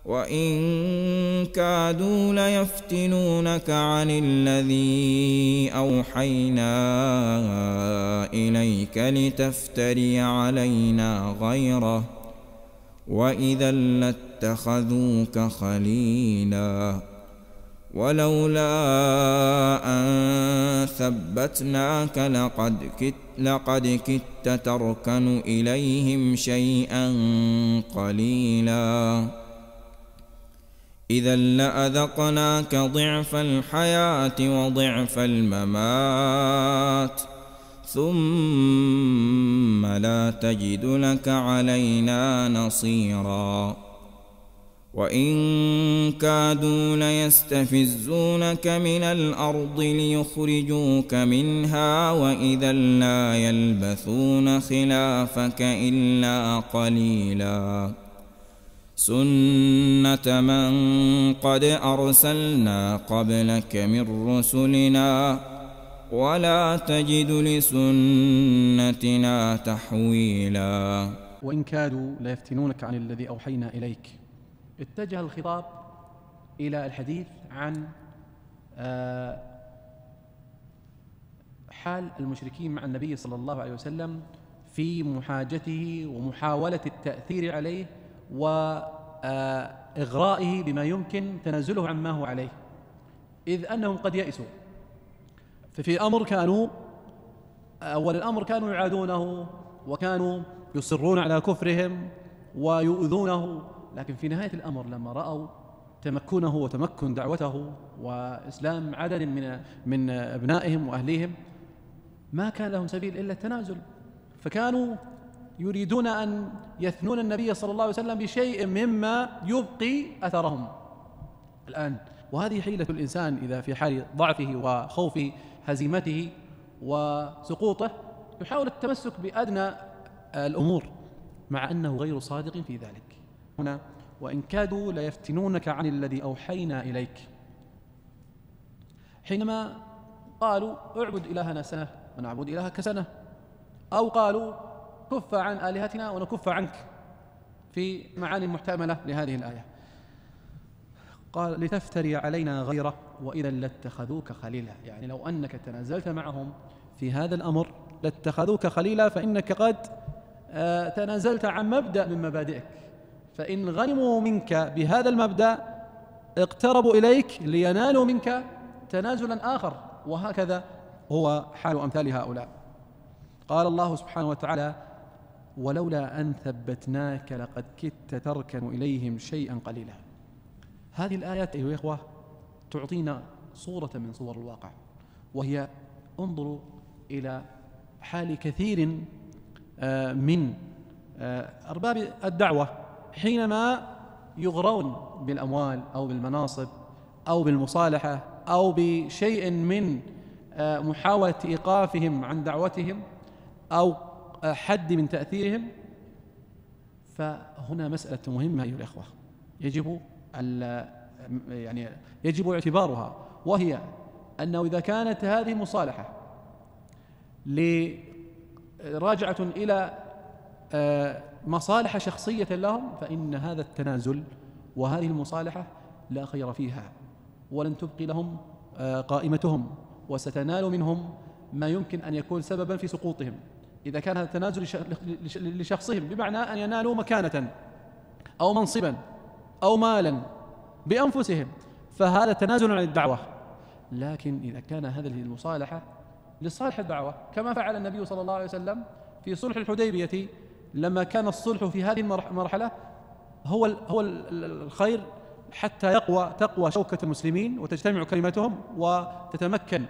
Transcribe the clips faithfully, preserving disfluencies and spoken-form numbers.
وإن كادوا ليفتنونك عن الذي أوحينا إليك لتفتري علينا غيره وإذا لاتخذوك خليلا ولولا أن ثبتناك لقد كدت لقد كدت تركن إليهم شيئا قليلا إذا لأذقناك ضعف الحياة وضعف الممات ثم لا تجد لك علينا نصيرا وإن كادوا ليستفزونك من الأرض ليخرجوك منها وإذا لا يلبثون خلافك إلا قليلا سنة من قد أرسلنا قبلك من رسلنا ولا تجد لسنتنا تحويلا. وإن كادوا ليفتنونك عن الذي أوحينا إليك. اتجه الخطاب إلى الحديث عن حال المشركين مع النبي صلى الله عليه وسلم في محاجته ومحاولة التأثير عليه وإغرائه بما يمكن تنازله عما هو عليه، إذ أنهم قد يئسوا. ففي أمر كانوا أول الأمر كانوا يعادونه وكانوا يصرون على كفرهم ويؤذونه، لكن في نهاية الأمر لما رأوا تمكنه وتمكن دعوته وإسلام عدد من من أبنائهم وأهليهم ما كان لهم سبيل إلا التنازل، فكانوا يريدون أن يثنون النبي صلى الله عليه وسلم بشيء مما يبقي أثرهم الآن. وهذه حيلة الإنسان إذا في حال ضعفه وخوف هزيمته وسقوطه يحاول التمسك بأدنى الأمور مع أنه غير صادق في ذلك. هنا وإن كادوا ليفتنونك عن الذي أوحينا إليك، حينما قالوا اعبد إلهنا سنة ونعبد إلهك سنة، أو قالوا كف عن آلهتنا ونكف عنك، في معاني محتملة لهذه الآية. قال لتفتري علينا غيره وإذا لاتخذوك خليلا، يعني لو أنك تنازلت معهم في هذا الأمر لاتخذوك خليلا، فإنك قد تنازلت عن مبدأ من مبادئك، فإن غنموا منك بهذا المبدأ اقتربوا إليك لينالوا منك تنازلا آخر، وهكذا هو حال أمثال هؤلاء. قال الله سبحانه وتعالى ولولا أن ثبتناك لقد كدت تركن إليهم شيئا قليلا. هذه الآيات أيها الإخوة تعطينا صورة من صور الواقع، وهي انظروا إلى حال كثير من أرباب الدعوة حينما يغرون بالأموال أو بالمناصب أو بالمصالحة أو بشيء من محاولة إيقافهم عن دعوتهم أو حد من تأثيرهم. فهنا مسألة مهمة أيها الأخوة يجب يعني يجب اعتبارها، وهي أنه إذا كانت هذه مصالحة راجعة إلى مصالح شخصية لهم فإن هذا التنازل وهذه المصالحة لا خير فيها ولن تبقي لهم قائمتهم، وستنال منهم ما يمكن أن يكون سببا في سقوطهم. إذا كان هذا التنازل لشخصهم بمعنى أن ينالوا مكانة أو منصبا أو مالا بأنفسهم فهذا تنازل عن الدعوة، لكن إذا كان هذه المصالحة لصالح الدعوة كما فعل النبي صلى الله عليه وسلم في صلح الحديبية، لما كان الصلح في هذه المرحلة هو هو الخير حتى يقوى تقوى شوكة المسلمين وتجتمع كلمتهم وتتمكن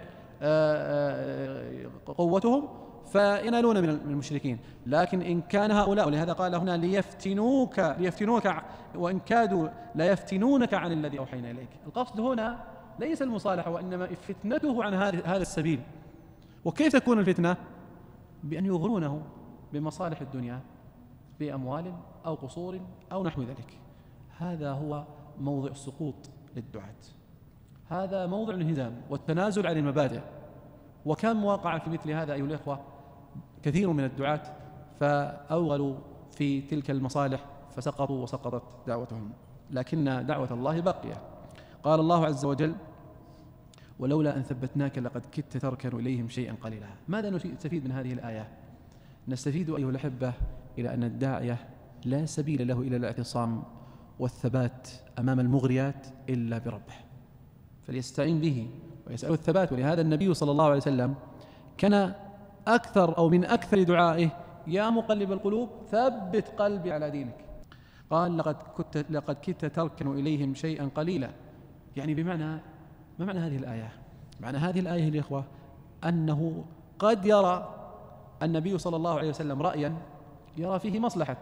قوتهم فينالون من المشركين. لكن إن كان هؤلاء، ولهذا قال هنا ليفتنوك ليفتنوك وإن كادوا ليفتنونك عن الذي أوحينا إليك، القصد هنا ليس المصالحة وإنما فتنته عن هذا السبيل. وكيف تكون الفتنة؟ بأن يغرونه بمصالح الدنيا بأموال أو قصور أو نحو ذلك. هذا هو موضع السقوط للدعاة، هذا موضع الانهزام والتنازل عن المبادئ. وكان واقع في مثل هذا أيها الإخوة كثير من الدعاة فأوغلوا في تلك المصالح فسقطوا وسقطت دعوتهم. لكن دعوة الله باقية. قال الله عز وجل: ولولا أن ثبتناك لقد كدت تركن إليهم شيئا قليلا. ماذا نستفيد من هذه الآية؟ نستفيد أيها الأحبة إلى أن الداعية لا سبيل له إلى الاعتصام والثبات أمام المغريات إلا بربه، فليستعين به ويسأل الثبات. ولهذا النبي صلى الله عليه وسلم كان أكثر أو من أكثر دعائه: يا مقلب القلوب ثبت قلبي على دينك. قال: لقد كنت لقد كدت تركن إليهم شيئا قليلا. يعني بمعنى ما معنى هذه الآية؟ معنى هذه الآية يا إخوة أنه قد يرى النبي صلى الله عليه وسلم رأيا يرى فيه مصلحة،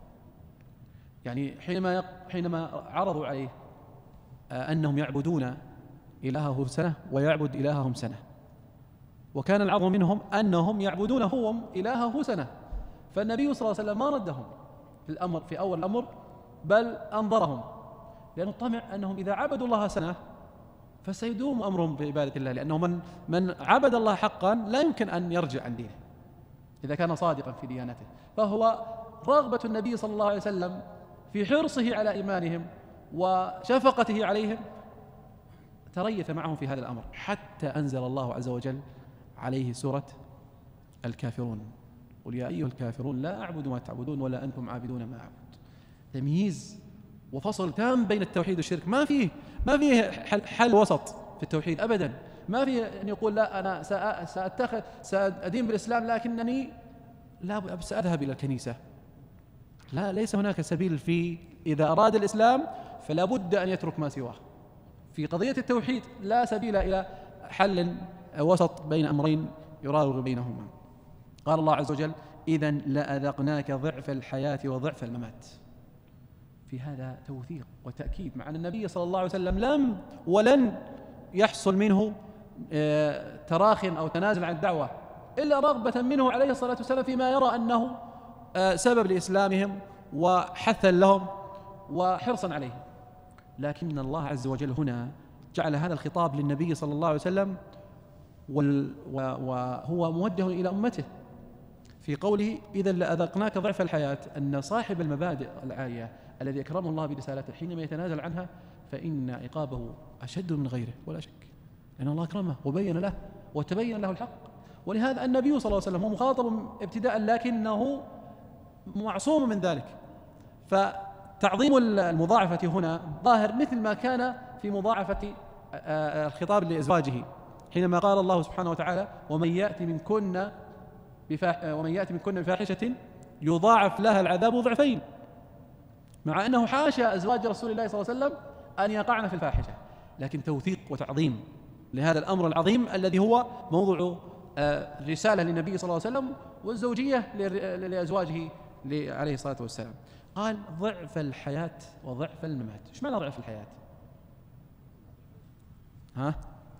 يعني حينما حينما عرضوا عليه أنهم يعبدون إلهه سنة ويعبد إلههم سنة، وكان العرض منهم أنهم يعبدون هم إلهه سنة، فالنبي صلى الله عليه وسلم ما ردهم في الأمر في أول الأمر، بل أنظرهم، لأنه طمع أنهم إذا عبدوا الله سنة فسيدوم أمرهم بعبادة الله، لأنه من من عبد الله حقا لا يمكن أن يرجع عن دينه إذا كان صادقا في ديانته. فهو رغبة النبي صلى الله عليه وسلم في حرصه على إيمانهم وشفقته عليهم تريث معهم في هذا الأمر، حتى أنزل الله عز وجل عليه سورة الكافرون: قل يا أيها الكافرون لا أعبد ما تعبدون ولا أنتم عابدون ما أعبد. تمييز وفصل تام بين التوحيد والشرك، ما فيه ما فيه حل, حل وسط في التوحيد أبدا. ما فيه أن يقول لا أنا سأتخذ سأدين بالإسلام لكنني لا سأذهب إلى الكنيسة. لا، ليس هناك سبيل في إذا أراد الإسلام فلا بد أن يترك ما سواه. في قضية التوحيد لا سبيل إلى حل وسط بين أمرين يراوغ بينهما. قال الله عز وجل: إذن لأذقناك ضعف الحياة وضعف الممات. في هذا توثيق وتأكيد مع أن النبي صلى الله عليه وسلم لم ولن يحصل منه تراخ أو تنازل عن الدعوة إلا رغبة منه عليه الصلاة والسلام فيما يرى أنه سبب لإسلامهم وحثا لهم وحرصا عليهم. لكن الله عز وجل هنا جعل هذا الخطاب للنبي صلى الله عليه وسلم وهو موجه إلى أمته في قوله: إذا لأذقناك ضعف الحياة، أن صاحب المبادئ العالية الذي أكرمه الله برسالته حينما يتنازل عنها فإن عقابه أشد من غيره ولا شك، لأن الله أكرمه وبين له وتبين له الحق. ولهذا النبي صلى الله عليه وسلم هو مخاطب ابتداء لكنه معصوم من ذلك، فتعظيم المضاعفة هنا ظاهر مثل ما كان في مضاعفة الخطاب لأزواجه حينما قال الله سبحانه وتعالى: ومن يأتي منكن بفاح ومن يأتي منكن بفاحشة يضاعف لها العذاب ضعفين، مع أنه حاشا أزواج رسول الله صلى الله عليه وسلم أن يقعن في الفاحشة، لكن توثيق وتعظيم لهذا الأمر العظيم الذي هو موضوع رسالة للنبي صلى الله عليه وسلم والزوجية لأزواجه عليه الصلاة والسلام. قال: ضعف الحياة وضعف الممات. إيش معنى ضعف الحياة؟ ها؟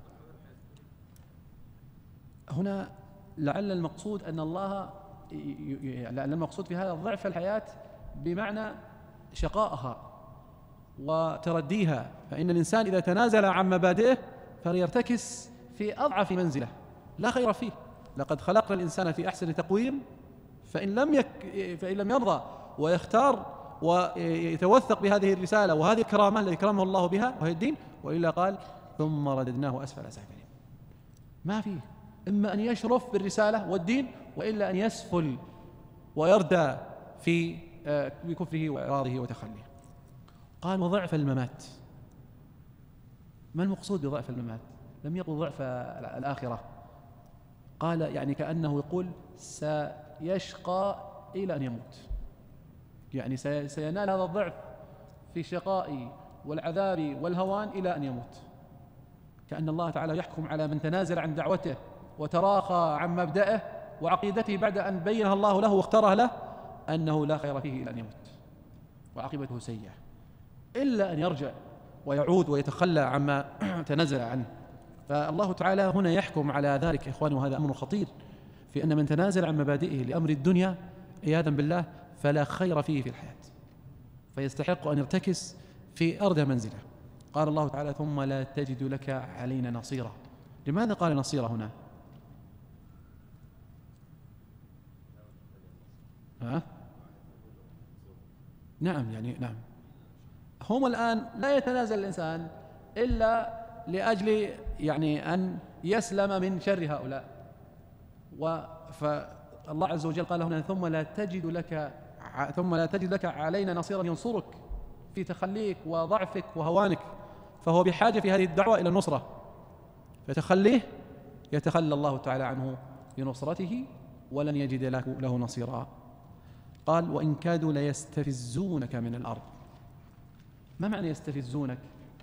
هنا لعل المقصود أن الله لعل المقصود في هذا ضعف الحياة بمعنى شقائها وترديها، فإن الإنسان إذا تنازل عن مبادئه فليرتكس في أضعف منزلة لا خير فيه. لقد خلقنا الإنسان في أحسن تقويم، فإن لم يك فإن لم يرضى ويختار ويتوثق بهذه الرسالة وهذه الكرامة التي كرمه الله بها وهي الدين، وإلا قال: ثم رددناه أسفل سافلين. ما فيه، إما أن يشرف بالرسالة والدين، وإلا أن يسفل ويردى في بكفره وإعراضه وتخليه. قال: وضعف الممات. ما المقصود بضعف الممات؟ لم يقل ضعف الآخرة، قال يعني كأنه يقول سيشقى إلى أن يموت، يعني سينال هذا الضعف في الشقاء والعذاب والهوان إلى أن يموت. كأن الله تعالى يحكم على من تنازل عن دعوته وتراخى عن مبدأه وعقيدته بعد أن بينها الله له واختارها له أنه لا خير فيه إلى أن يموت وعاقبته سيئة، إلا أن يرجع ويعود ويتخلى عما تنزل عنه. فالله تعالى هنا يحكم على ذلك إخوان، وهذا أمر خطير، في أن من تنازل عن مبادئه لأمر الدنيا عياذا بالله فلا خير فيه في الحياة، فيستحق أن يرتكس في أردى منزله. قال الله تعالى: ثم لا تجد لك علينا نصيرا. لماذا قال نصيرا هنا؟ ها؟ نعم يعني نعم هم الآن لا يتنازل الإنسان إلا لأجل يعني أن يسلم من شر هؤلاء. فالله عز وجل قال هنا ثم لا تجد لك ثم لا تجد لك علينا نصيرا ينصرك في تخليك وضعفك وهوانك، فهو بحاجة في هذه الدعوة إلى النصرة، فتخليه يتخلى الله تعالى عنه بنصرته ولن يجد له نصيرا. قال وإن كادوا ليستفزونك من الأرض. ما معنى يستفزونك؟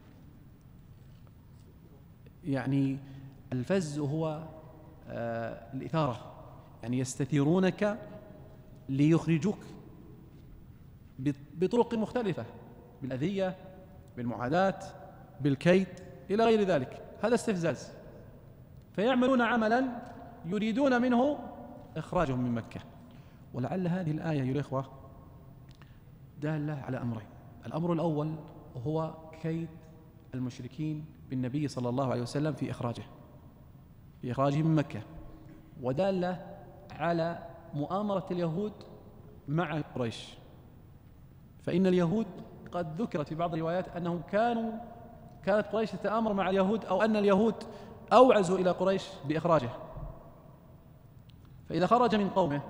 يعني الفز هو آه الإثارة، يعني يستثيرونك ليخرجوك بطرق مختلفة، بالأذية، بالمعاداة، بالكيد إلى غير ذلك. هذا استفزاز. فيعملون عملا يريدون منه إخراجهم من مكة. ولعل هذه الآية يا الإخوة دالة على أمرين. الأمر الأول هو كيد المشركين بالنبي صلى الله عليه وسلم في إخراجه في إخراجه من مكة، ودالة على مؤامرة اليهود مع قريش. فإن اليهود قد ذكرت في بعض الروايات أنهم كانوا كانت قريش تتآمر مع اليهود، أو أن اليهود أوعزوا إلى قريش بإخراجه. فإذا خرج من قومه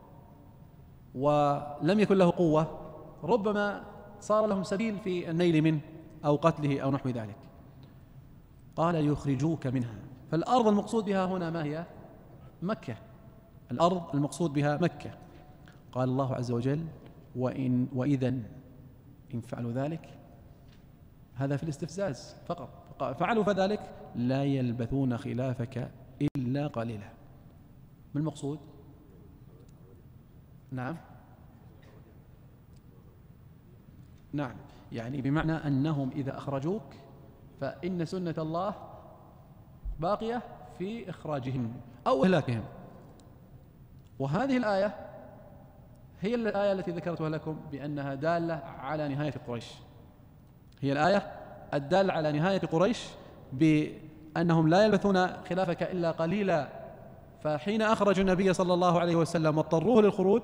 ولم يكن له قوة ربما صار لهم سبيل في النيل منه أو قتله أو نحو ذلك. قال ليخرجوك منها. فالأرض المقصود بها هنا ما هي؟ مكة. الأرض المقصود بها مكة. قال الله عز وجل وإن وإذا إن فعلوا ذلك، هذا في الاستفزاز فقط. فعلوا فذلك لا يلبثون خلافك إلا قليلا. ما المقصود؟ نعم نعم يعني بمعنى أنهم إذا أخرجوك فإن سنة الله باقية في إخراجهم أو إهلاكهم. وهذه الآية هي الآية التي ذكرتها لكم بأنها دالة على نهاية قريش. هي الآية الدالة على نهاية قريش بأنهم لا يلبثون خلافك إلا قليلا. فحين أخرجوا النبي صلى الله عليه وسلم واضطروه للخروج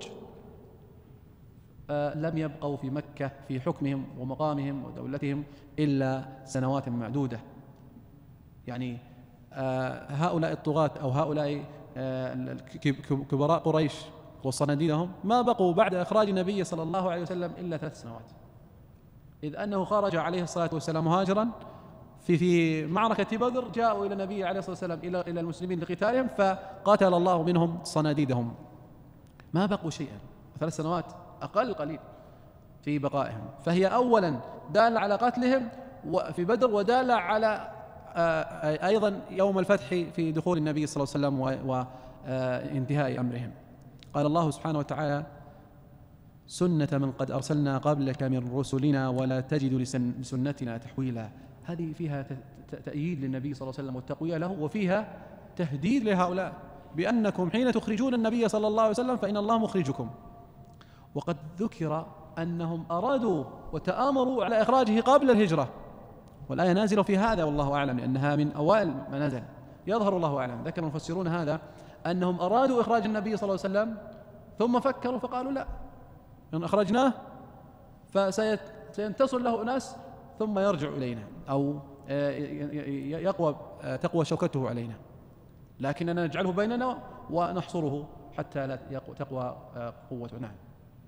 آه لم يبقوا في مكة في حكمهم ومقامهم ودولتهم إلا سنوات معدودة. يعني آه هؤلاء الطغاة أو هؤلاء آه كبراء قريش وصناديدهم ما بقوا بعد إخراج النبي صلى الله عليه وسلم إلا ثلاث سنوات، إذ أنه خرج عليه الصلاة والسلام مهاجرا في في معركة بدر. جاءوا إلى النبي عليه الصلاة والسلام إلى إلى المسلمين لقتالهم، فقاتل الله منهم صناديدهم. ما بقوا شيئا، ثلاث سنوات أقل قليل في بقائهم. فهي أولا دالة على قتلهم في بدر، ودالة على أيضا يوم الفتح في دخول النبي صلى الله عليه وسلم وانتهاء أمرهم. قال الله سبحانه وتعالى سنة من قد أرسلنا قبلك من رسلنا ولا تجد لسنتنا تحويلا. هذه فيها تأييد للنبي صلى الله عليه وسلم والتقوية له، وفيها تهديد لهؤلاء بأنكم حين تخرجون النبي صلى الله عليه وسلم فإن الله مخرجكم. وقد ذكر أنهم أرادوا وتآمروا على إخراجه قبل الهجرة، والآية نازلة في هذا والله أعلم، لأنها من أوائل ما نزل. يظهر الله أعلم، ذكر المفسرون هذا أنهم أرادوا إخراج النبي صلى الله عليه وسلم ثم فكروا فقالوا لا، إن أخرجناه فسينتصر له أناس ثم يرجع إلينا أو يقوى تقوى شوكته علينا، لكننا نجعله بيننا ونحصره حتى لا تقوى قوته. نعم.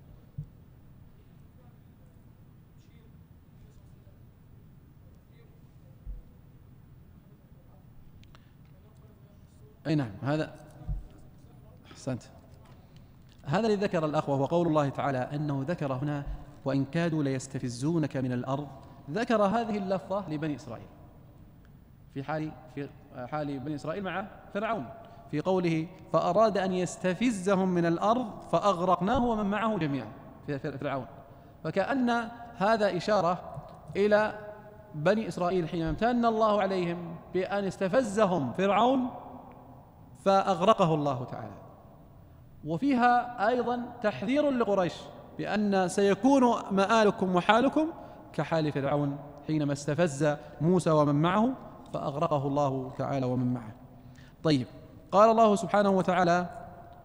أي نعم، هذا أحسنت. هذا الذي ذكر الأخ وهو قول الله تعالى أنه ذكر هنا وإن كادوا ليستفزونك من الأرض. ذكر هذه اللفظة لبني إسرائيل في حال في حال بني إسرائيل مع فرعون في قوله فأراد أن يستفزهم من الأرض فأغرقناه ومن معه جميعا في فرعون. فكأن هذا إشارة إلى بني إسرائيل حين امتن الله عليهم بأن استفزهم فرعون فأغرقه الله تعالى. وفيها أيضا تحذير لقريش بأن سيكون مآلكم وحالكم كحال فرعون حينما استفز موسى ومن معه فأغرقه الله تعالى ومن معه. طيب، قال الله سبحانه وتعالى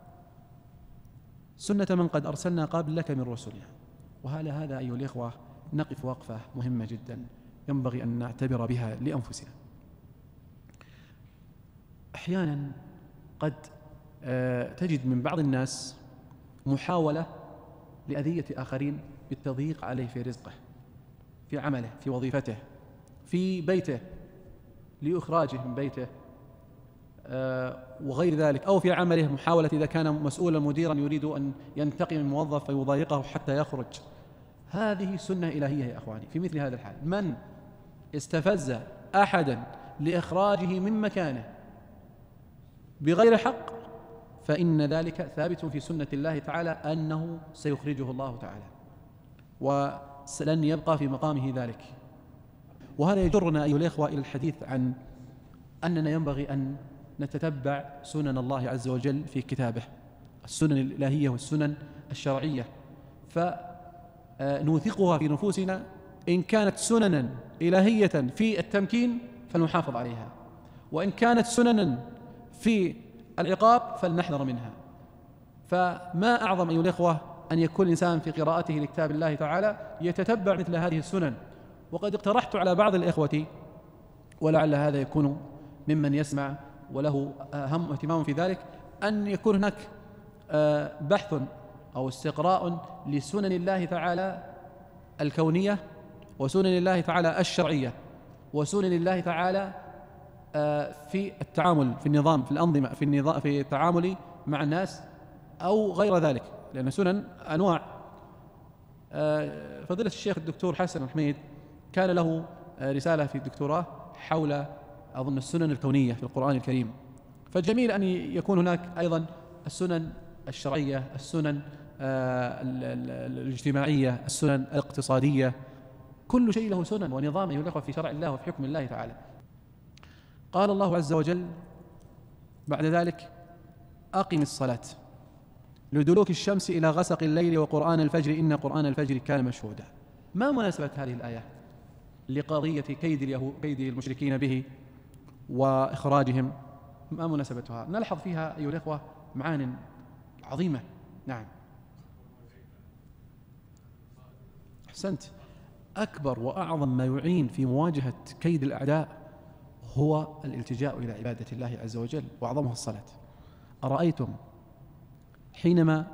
سنة من قد أرسلنا قبلك من رسلنا. وهذا هذا أيها الإخوة نقف وقفة مهمة جدا ينبغي أن نعتبر بها لأنفسنا. أحيانا قد تجد من بعض الناس محاولة لأذية آخرين بالتضييق عليه في رزقه، في عمله، في وظيفته، في بيته، لإخراجه من بيته وغير ذلك، أو في عمله محاولة إذا كان مسؤولا مديرا يريد أن ينتقم من موظف فيضايقه حتى يخرج. هذه سنة إلهية يا أخواني. في مثل هذا الحال من استفز أحدا لإخراجه من مكانه بغير حق فإن ذلك ثابت في سنة الله تعالى أنه سيخرجه الله تعالى ولن يبقى في مقامه ذلك. وهذا يجرنا أيها الإخوة إلى الحديث عن أننا ينبغي أن نتتبع سنن الله عز وجل في كتابه، السنن الإلهية والسنن الشرعية، فنوثقها في نفوسنا. إن كانت سننا إلهية في التمكين فلنحافظ عليها، وإن كانت سننا في العقاب فلنحذر منها. فما أعظم أيها الإخوة أن يكون الإنسان في قراءته لكتاب الله تعالى يتتبع مثل هذه السنن. وقد اقترحت على بعض الإخوة، ولعل هذا يكون ممن يسمع وله هم اهتمام في ذلك، أن يكون هناك بحث أو استقراء لسنن الله تعالى الكونية وسنن الله تعالى الشرعية وسنن الله تعالى في التعامل في النظام في الأنظمة في النظام في التعامل مع الناس أو غير ذلك، لأن سنن أنواع. فضيلة الشيخ الدكتور حسن الحميد كان له رسالة في الدكتوراه حول أظن السنن الكونية في القرآن الكريم، فجميل أن يكون هناك أيضا السنن الشرعية، السنن الاجتماعية، السنن الاقتصادية، كل شيء له سنن ونظام يلقى في شرع الله وفي حكم الله تعالى. قال الله عز وجل بعد ذلك: أقم الصلاة لدلوك الشمس إلى غسق الليل وقرآن الفجر إن قرآن الفجر كان مشهودا. ما مناسبة هذه الآية لقضية كيد اليهود كيد المشركين به وإخراجهم؟ ما مناسبتها؟ نلحظ فيها أيها الإخوة معان عظيمة. نعم، أحسنت. أكبر وأعظم ما يعين في مواجهة كيد الأعداء هو الالتجاء إلى عبادة الله عز وجل، وأعظمها الصلاة. أرأيتم حينما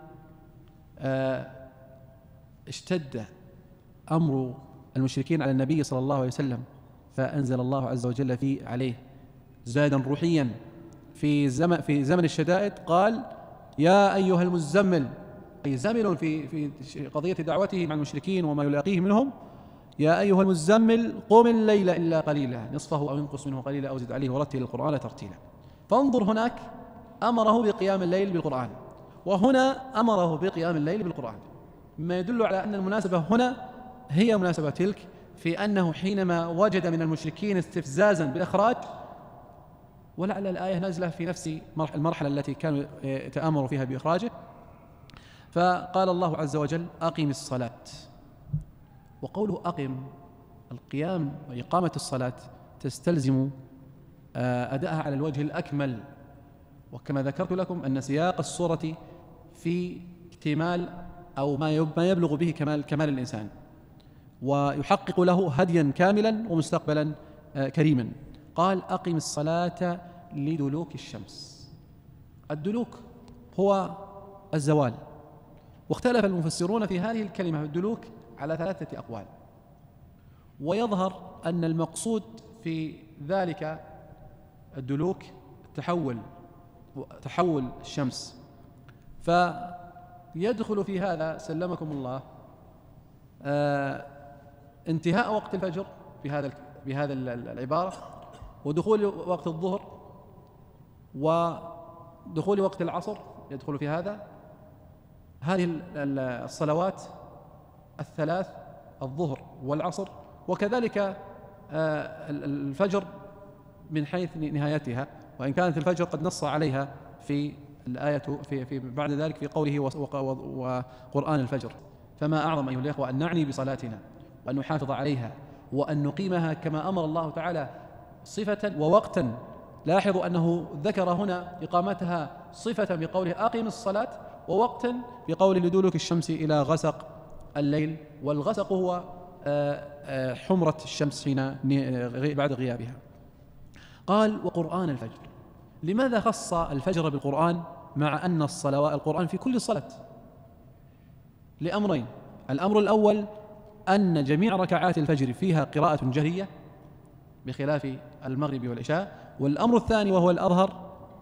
اشتد أمر المشركين على النبي صلى الله عليه وسلم فأنزل الله عز وجل فيه عليه زادا روحيا في زمن في زمن الشدائد، قال: يا أيها المزمل، أي زمن في في قضية دعوته مع المشركين وما يلاقيه منهم: يا أيها المزمل قم الليل إلا قليلا نصفه أو انقص منه قليلا أو زد عليه ورتل القرآن ترتيلا. فانظر، هناك أمره بقيام الليل بالقرآن، وهنا أمره بقيام الليل بالقرآن، مما يدل على أن المناسبة هنا هي مناسبة تلك، في أنه حينما وجد من المشركين استفزازا بالإخراج، ولعل الآية نازلة في نفس المرحلة التي كانوا يتآمروا فيها بإخراجه، فقال الله عز وجل: أقم الصلاة. وقوله أقم، القيام وإقامة الصلاة تستلزم أداءها على الوجه الأكمل، وكما ذكرت لكم أن سياق السورة في اكتمال أو ما يبلغ به كمال كمال الإنسان، ويحقق له هديا كاملا ومستقبلا كريما. قال: أقم الصلاة لدلوك الشمس. الدلوك هو الزوال، واختلف المفسرون في هذه الكلمة الدلوك على ثلاثة أقوال، ويظهر أن المقصود في ذلك الدلوك تحول تحول الشمس، فيدخل في هذا سلمكم الله آه انتهاء وقت الفجر بهذا بهذا العبارة، ودخول وقت الظهر، ودخول وقت العصر يدخل في هذا، هذه الصلوات الثلاث، الظهر والعصر، وكذلك الفجر من حيث نهايتها، وإن كانت الفجر قد نص عليها في الآية في, في بعد ذلك في قوله وقرآن الفجر. فما أعظم أيها الأخوة أن نعني بصلاتنا وأن نحافظ عليها وأن نقيمها كما أمر الله تعالى صفة ووقتا. لاحظوا أنه ذكر هنا إقامتها صفة بقوله أقم الصلاة، ووقتا بقول لدلوك الشمس إلى غسق الليل. والغسق هو حمرة الشمس حين بعد غيابها. قال وقرآن الفجر. لماذا خص الفجر بالقرآن مع أن الصلوات القرآن في كل صلاة؟ لأمرين: الأمر الأول أن جميع ركعات الفجر فيها قراءة جهرية بخلاف المغرب والعشاء، والأمر الثاني وهو الأظهر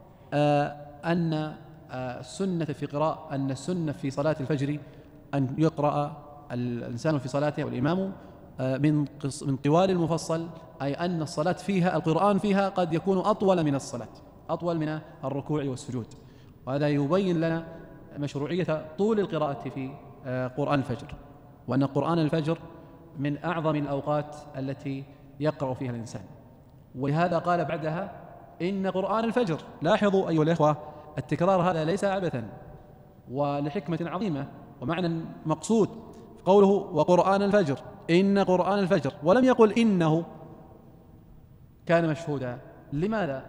أن السنة في قراءة أن السنة في صلاة الفجر أن يقرأ الإنسان في صلاته والإمام من من طوال المفصل، أي أن الصلاة فيها القرآن فيها قد يكون أطول من الصلاة، أطول من الركوع والسجود، وهذا يبين لنا مشروعية طول القراءة في قرآن الفجر، وأن قرآن الفجر من أعظم الأوقات التي يقرأ فيها الإنسان. ولهذا قال بعدها إن قرآن الفجر. لاحظوا أيها الإخوة التكرار هذا ليس عبثا، ولحكمة عظيمة ومعنى مقصود. قوله وقرآن الفجر، إن قرآن الفجر، ولم يقل إنه كان مشهودا. لماذا؟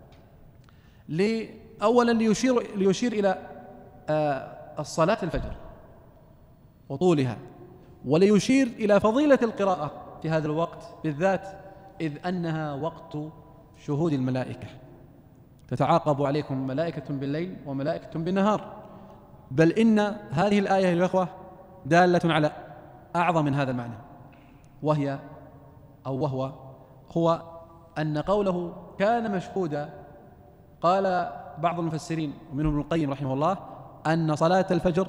أولا ليشير, ليشير إلى الصلاة الفجر وطولها، وليشير إلى فضيلة القراءة في هذا الوقت بالذات، إذ أنها وقت شهود الملائكة، تتعاقب عليكم ملائكة بالليل وملائكة بالنهار. بل إن هذه الآية يا إخوة دالة على أعظم من هذا المعنى، وهي أو وهو هو أن قوله كان مشهودا، قال بعض المفسرين ومنهم ابن القيم رحمه الله أن صلاة الفجر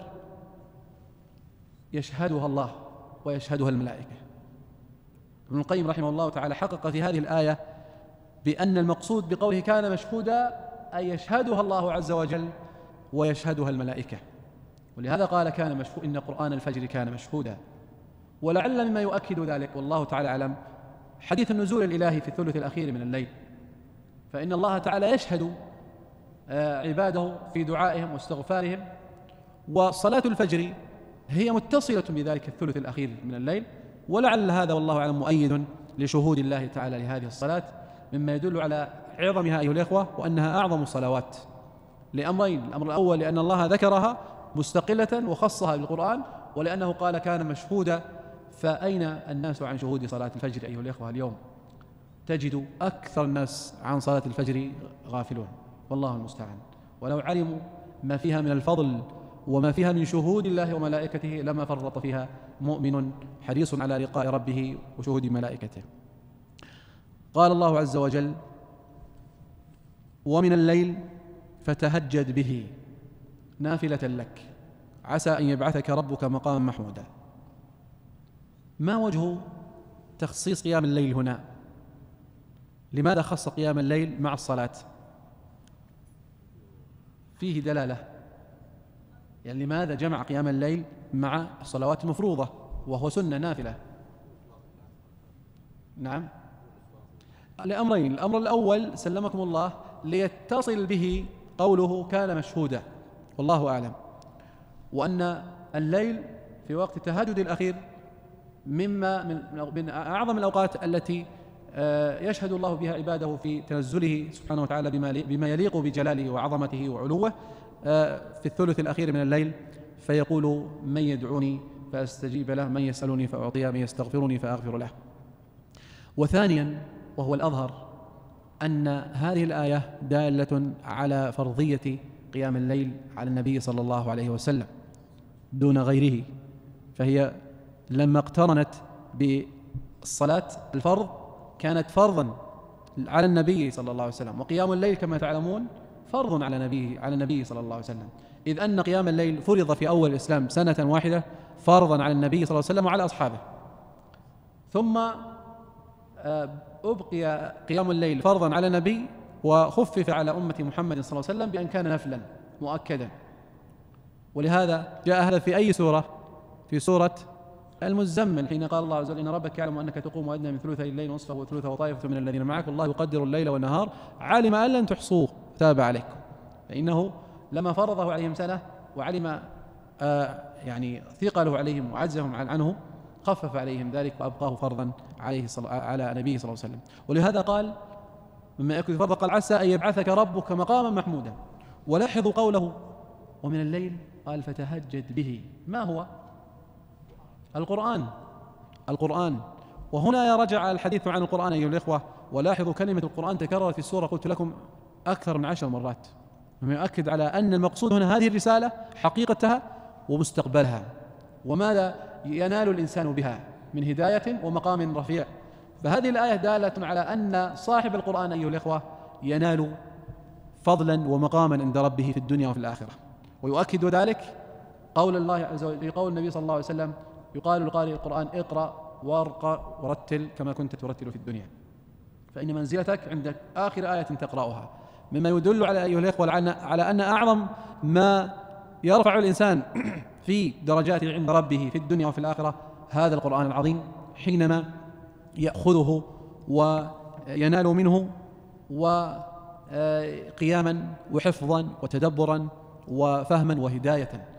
يشهدها الله ويشهدها الملائكة. ابن القيم رحمه الله تعالى حقق في هذه الآية بأن المقصود بقوله كان مشهودا أي يشهدها الله عز وجل ويشهدها الملائكة، ولهذا قال كان مشهود إن قرآن الفجر كان مشهودا. ولعل مما يؤكد ذلك والله تعالى أعلم حديث النزول الإلهي في الثلث الأخير من الليل، فإن الله تعالى يشهد عباده في دعائهم واستغفارهم، وصلاة الفجر هي متصلة بذلك الثلث الأخير من الليل، ولعل هذا والله أعلم مؤيد لشهود الله تعالى لهذه الصلاة، مما يدل على عظمها أيها الإخوة وأنها أعظم الصلوات لأمرين: الأمر الأول لأن الله ذكرها مستقلة وخصها بالقرآن، ولأنه قال كان مشهودا. فأين الناس عن شهود صلاة الفجر أيها الإخوة اليوم؟ تجد أكثر الناس عن صلاة الفجر غافلون، والله المستعان. ولو علموا ما فيها من الفضل وما فيها من شهود الله وملائكته لما فرط فيها مؤمن حريص على لقاء ربه وشهود ملائكته. قال الله عز وجل: ومن الليل فتهجد به نافلة لك عسى أن يبعثك ربك مقاما محمودا. ما وجه تخصيص قيام الليل هنا؟ لماذا خص قيام الليل مع الصلاة؟ فيه دلالة، يعني لماذا جمع قيام الليل مع الصلوات المفروضة وهو سنة نافلة؟ نعم، لأمرين: الأمر الأول سلمكم الله ليتصل به قوله كان مشهودا، والله أعلم، وأن الليل في وقت التهجد الأخير مما من أعظم الأوقات التي يشهد الله بها عباده في تنزله سبحانه وتعالى بما يليق بجلاله وعظمته وعلوه في الثلث الأخير من الليل، فيقول: من يدعوني فأستجيب له، من يسألني فأعطيه، من يستغفرني فأغفر له. وثانيا وهو الأظهر أن هذه الآية دالة على فرضية قيام الليل على النبي صلى الله عليه وسلم دون غيره، فهي لما اقترنت بالصلاة الفرض كانت فرضا على النبي صلى الله عليه وسلم، وقيام الليل كما تعلمون فرض على نبيه على النبي صلى الله عليه وسلم، إذ أن قيام الليل فرض في أول الإسلام سنة واحدة فرضا على النبي صلى الله عليه وسلم وعلى أصحابه، ثم أبقي قيام الليل فرضا على النبي وخفف على أمة محمد صلى الله عليه وسلم بأن كان نفلا مؤكدا. ولهذا جاء هذا في أي سورة؟ في سورة المزمل، حين قال الله عز وجل: إن ربك يعلم أنك تقوم أدنى من ثلثي الليل ونصفه وثلثه وطائفة من الذين معك والله يقدر الليل والنهار علم أن لن تحصوه تاب عليكم، فإنه لما فرضه عليهم سنة وعلم آه يعني ثقله عليهم وعجزهم عنه خفف عليهم ذلك وأبقاه فرضا عليه صل... على نبيه صلى الله عليه وسلم. ولهذا قال مما يكون فرض قال: عسى أن يبعثك ربك مقاما محمودا. ولاحظوا قوله ومن الليل قال فتهجد به، ما هو؟ القرآن. القرآن. وهنا رجع الحديث عن القرآن أيها الإخوة، ولاحظوا كلمة القرآن تكررت في السورة قلت لكم أكثر من عشر مرات، مما يؤكد على أن المقصود هنا هذه الرسالة حقيقتها ومستقبلها، وماذا ينال الإنسان بها من هداية ومقام رفيع. فهذه الآية دالة على أن صاحب القرآن أيها الإخوة ينال فضلا ومقاما عند ربه في الدنيا وفي الآخرة. ويؤكد ذلك قول الله عز وجل في قول النبي صلى الله عليه وسلم: يقال لقارئ القرآن اقرأ وارقى ورتل كما كنت ترتل في الدنيا، فإن منزلتك عند آخر آية تقرأها. مما يدل على أيها الإخوة على أن أعظم ما يرفع الإنسان في درجاته عند ربه في الدنيا وفي الآخرة هذا القرآن العظيم، حينما يأخذه وينال منه وقياما وحفظا وتدبرا وفهما وهداية.